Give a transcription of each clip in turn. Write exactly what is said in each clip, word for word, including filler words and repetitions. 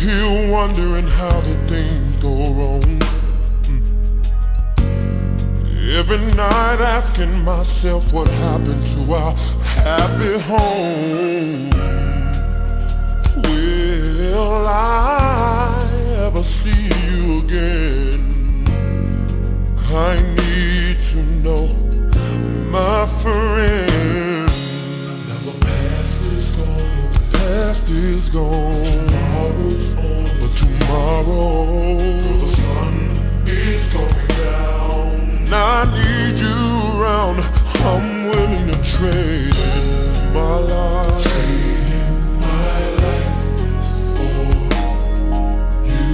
here wondering how the things go wrong. Every night asking myself what happened to our happy home. Will I ever see you again? I need to know, my friend. Now the past is gone. The past is gone. Tomorrow's on. But tomorrow, the sun is going down. and I need you around. I'm willing to trade in my life. Trading my life for you.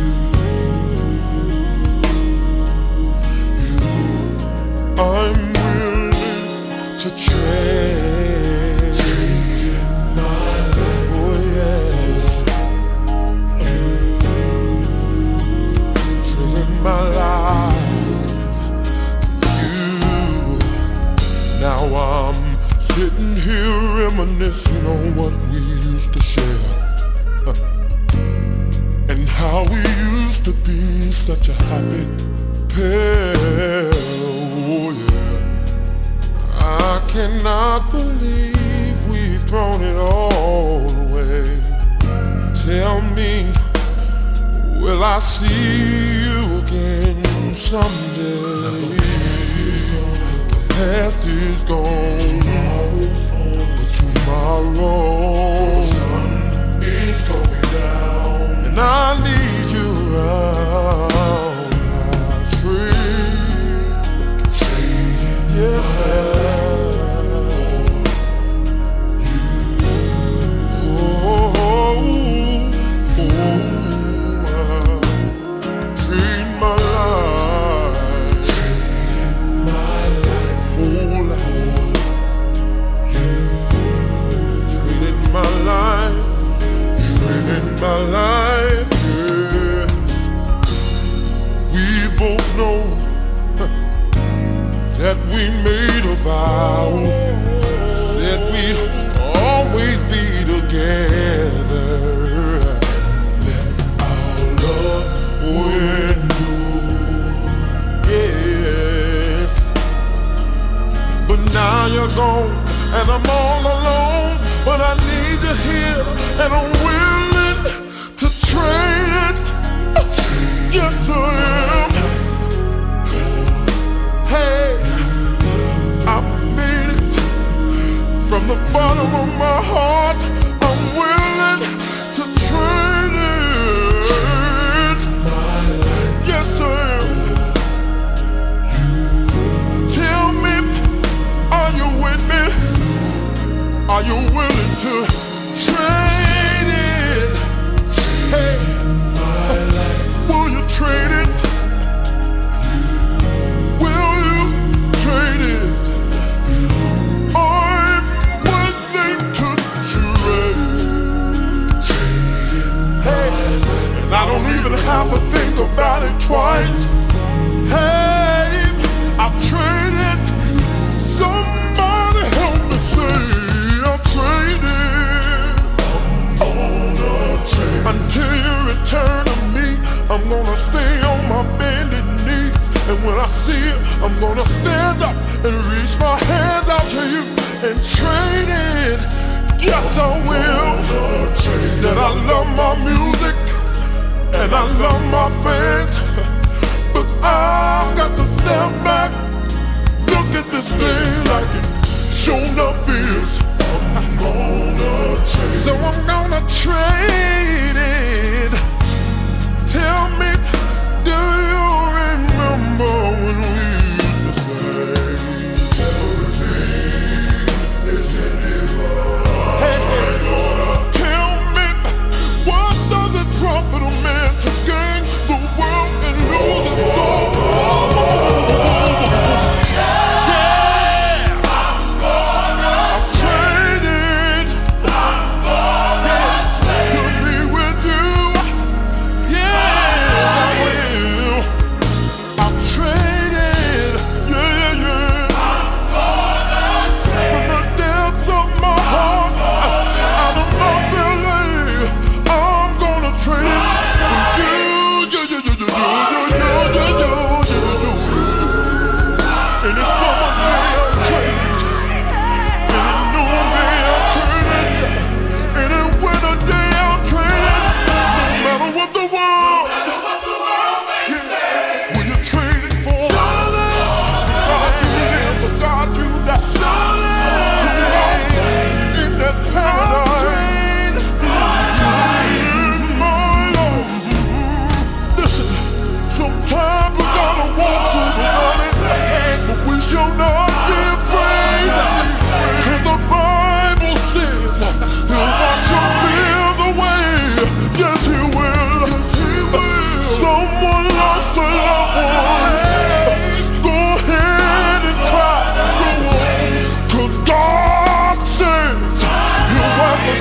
You. I'm willing to trade. Trading my life. Oh yes. Trading my life. Now I'm sitting here reminiscing on what we used to share, and how we used to be such a happy pair. Oh yeah, I cannot believe we've thrown it all away. Tell me, will I see you again someday? Past is gone, Tomorrow's on. but tomorrow, The sun is going down. and I need you around. I trade, Trading yes, I. Oh, oh, oh, I trade my life. my life. Whole life. Traded my life, traded my life, yes. We both know that we made a vow, said we'd always be together, that our love would endure, yes. But now you're gone, and I'm all alone. But I need you here, and I'm willing to trade it. Yes, I am. Hey, I mean it from the bottom of my heart. I'm willing to trade it. Yes, I am. Tell me, are you with me? Are you willing to trade it? Hey, will you trade it? Will you trade it? I'm willing to trade. Hey, and I don't even have to think about it twice. Hey, I'll trade it. Somebody help me say I'll trade it. On a train. Until you return to me, I'm gonna stay on my bended knees. And when I see it, I'm gonna stand up and reach my hands out to you and trade it. Yes, I will. Said I love my music and I love my fans, but I've got to step back. Look at this thing like it sure enough is. I'm gonna trade. So I'm gonna trade it. Tell me, do you remember when we used to say Everything is in His love. hey, hey, tell me, what does it profit a man to gain the world and lose his soul? Yeah, I'm gonna I'll trade it. I'm gonna To be with you,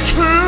Till